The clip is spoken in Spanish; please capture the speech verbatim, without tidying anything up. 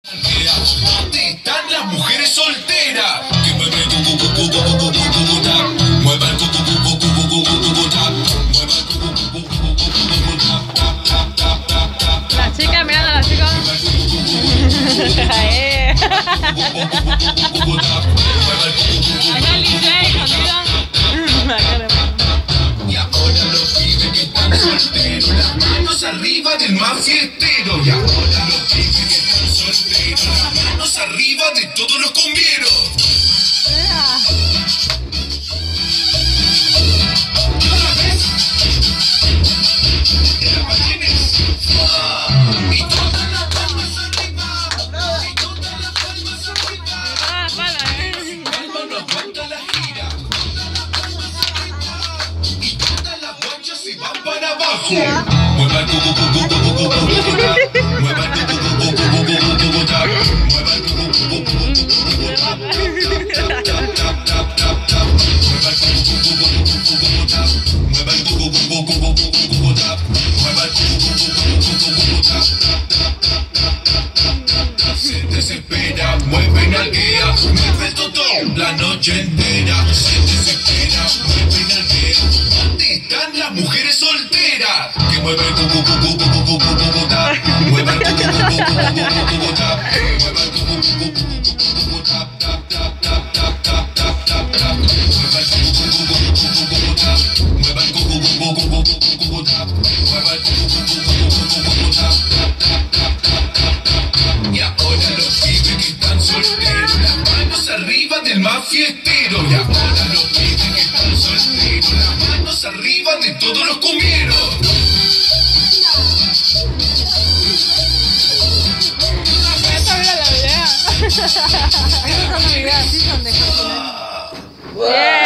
¿Dónde están las mujeres solteras? Que mueve el cucu cucu cucu cucu cucu tap. Mueva el cucu cucu cucu cucu cucu tap. Mueva el cucu cucu cucu cucu tap tap tap tap tap tap. La chica mirando a la chica. Eh. Acá el D J escondido. Y ahora los pibes que están solteros, las manos arriba del más fiestero. Y ahora los pibes que están solteros, las manos arriba de todos los cumbieros. ¿Otra vez? ¿Era patines? Y todas las palmas arriba. Y todas las palmas arriba. Ah, pala, eh. Palma no aguanta la gira. Y todas las guachas se van para abajo. Mueva el cucu cucu cucu cucu cucu tap. Mueva el cucu cucu cucu cucu cucu tap. Mueva el cucu cucu cucu cucu tap. Tap tap tap tap tap. Mueva el cucu cucu cucu cucu tap. Mueva el cucu cucu cucu cucu tap. Mueva el cucu cucu cucu cucu tap. Tap tap tap tap tap tap. Se desespera, mueve nalguea, mueve el totón la noche entera. Se desespera, mueve nalguea. ¿Dónde están las mujeres solteras? Que mueve el cucu cucu cucu cucu cucu tap. Mueva el cucu cucu cucu cucu tap. Mueva el cucu cucu cucu cucu tap tap tap tap tap tap tap tap tap. Mueva el cucu cucu cucu cucu tap. Mueva el cucu cucu cucu cucu tap. Mueva el cucu cucu cucu cucu tap tap tap tap tap tap tap. Y ahora los pibes que están solteros, las manos arriba del más fiestero. Y ahora los pibes que están solteros, las manos arriba de todos los cumieros. Esta era la idea. Esas son las ideas, sí son de Jacqueline. Bien.